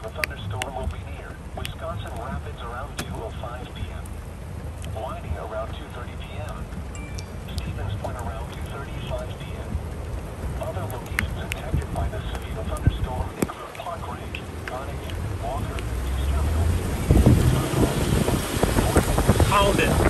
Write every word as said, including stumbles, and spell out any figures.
The thunderstorm will be near Wisconsin Rapids around two oh five p m Whiting around two thirty p m Stevens Point around two thirty-five p m Other locations impacted by the severe thunderstorm include Park Ridge, Connick, Walker, East Terminal, Pound it.